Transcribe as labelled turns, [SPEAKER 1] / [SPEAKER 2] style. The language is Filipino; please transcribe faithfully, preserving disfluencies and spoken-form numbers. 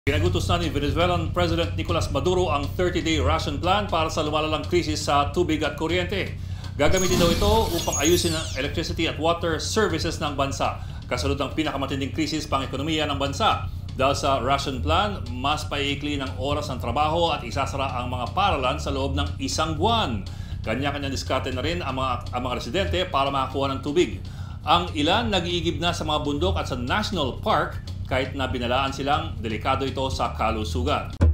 [SPEAKER 1] Pinagutos na ni Venezuelan President Nicolas Maduro ang thirty-day ration plan para sa lumalalang krisis sa tubig at kuryente. Gagamitin daw ito upang ayusin ang electricity at water services ng bansa. Kasunod ng pinakamatinding krisis pang-ekonomiya ng bansa. Dahil sa ration plan, mas paiikli ng oras ng trabaho at isasara ang mga paralan sa loob ng isang buwan. Kanya-kanya diskarte na rin ang mga, ang mga residente para makakuha ng tubig. Ang ilan nag-iigib na sa mga bundok at sa National Park kahit na binalaan silang delikado ito sa kalusugan.